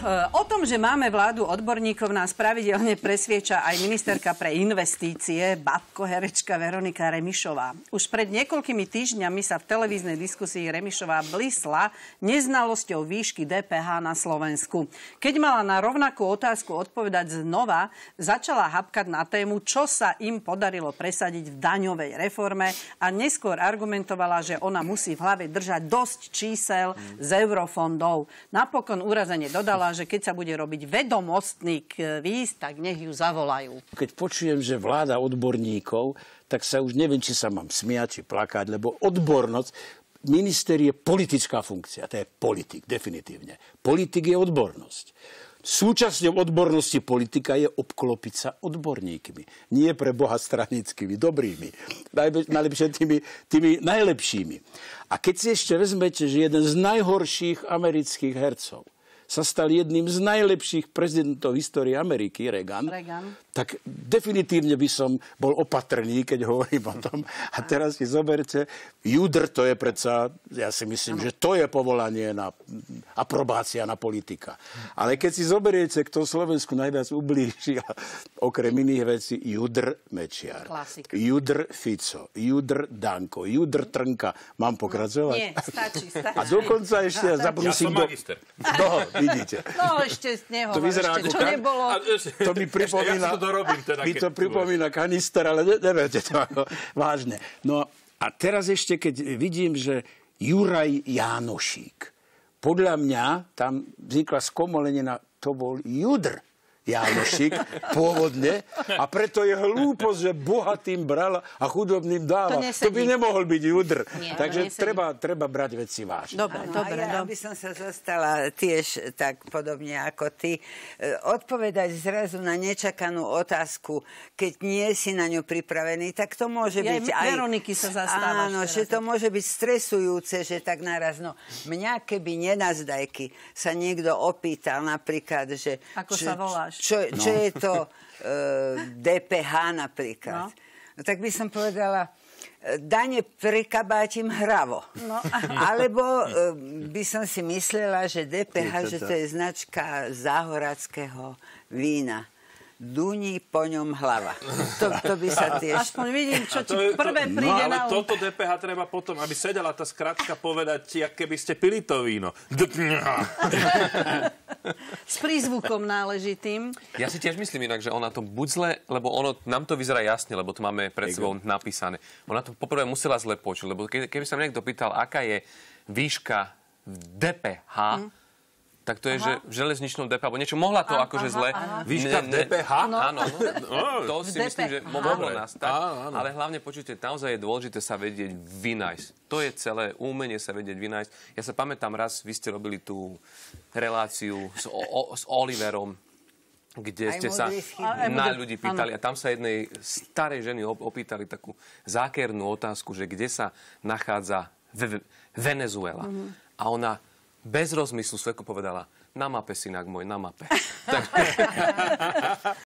O tom, že máme vládu odborníkov, nás pravidelne presvieča aj ministerka pre investície, babko herečka Veronika Remišová. Už pred niekoľkými týždňami sa v televíznej diskusii Remišová blisla neznalosťou výšky DPH na Slovensku. Keď mala na rovnakú otázku odpovedať znova, začala hapkať na tému, čo sa im podarilo presadiť v daňovej reforme a neskôr argumentovala, že ona musí v hlave držať dosť čísel z eurofondov. Napokon urazene dodala, že keď sa bude robiť vedomostný kvíz, tak nech ju zavolajú. Keď počujem, že vláda odborníkov, tak sa už neviem, či sa mám smiať, či plakať, lebo odbornosť, minister je politická funkcia, to je politik, definitívne. Politik je odbornosť. Súčasťou odbornosti politika je obklopiť sa odborníkmi. Nie pre Boha stranickými, dobrými. Najlepšie tými najlepšími. A keď si ešte vezmete, že jeden z najhorších amerických hercov sa stal jedným z najlepších prezidentov histórie Ameriky, Reagan, tak definitívne by som bol opatrný, keď hovorím o tom. A teraz si zoberte, judr, to je predsa, ja si myslím, že to je povolanie na aprobácia na politika. Ale keď si zoberiete, kto Slovensku najviac ublížil, okrem iných vecí, judr Mečiar, judr Fico, judr Danko, judr Trnka. Mám pokračovať? Nie, stačí. A dokonca ešte zaprosím ja som magister. Vidíte. No ešte nehovor, to vyzerá ešte, čo nebolo. To mi pripomína, mi to pripomína kanister, ale neberte to ako vážne. No a teraz ešte, keď vidím, že Juraj Jánošík, podľa mňa tam vznikla skomolenina, to bol Judr Jánošík pôvodne a preto je hlúposť, že bohatým bral a chudobným dáva. To by nemohol byť Judr. Nie, takže treba brať veci vážne. Dobre. Ja by som sa zostala tiež tak podobne ako ty. Odpovedať zrazu na nečakanú otázku, keď nie si na ňu pripravený, tak to môže byť aj... Veroniky sa zastávaš. Áno, že to môže byť stresujúce, že tak naraz. No, mňa keby nenazdajky sa niekto opýtal napríklad, že... Ako sa voláš? Čo je to DPH napríklad? No, tak by som povedala, dane prekabátim hravo. No. Alebo by som si myslela, že DPH, že to je značka záhorackého vína. Duní po ňom hlava. To by sa tiež... Aspoň vidím, čo ti prvé príde na ale toto DPH treba potom, aby sedela tá skratka povedať, jak keby ste pili to víno. S prízvukom náležitým. Ja si tiež myslím inak, že ona to buď zle, lebo nám to vyzerá jasne, lebo to máme pred sebou napísané. Ona to poprvé musela zle počuť, lebo keby sa niekto pýtal, aká je výška v DPH, tak to je, že v železničnom DPH, alebo niečo mohla to akože zle. Výška DPH? Áno. To si myslím, že mohlo nastať. Ale hlavne počujte, naozaj je dôležité sa vedieť vynájsť. To je celé umenie sa vedieť vynájsť. Ja sa pamätám raz, vy ste robili tú reláciu s Oliverom, kde ste sa na ľudí pýtali. A tam sa jednej starej ženy opýtali takú zákernú otázku, že kde sa nachádza Venezuela. A ona bez rozmyslu Sveko povedala, na mape, synak môj, na mape.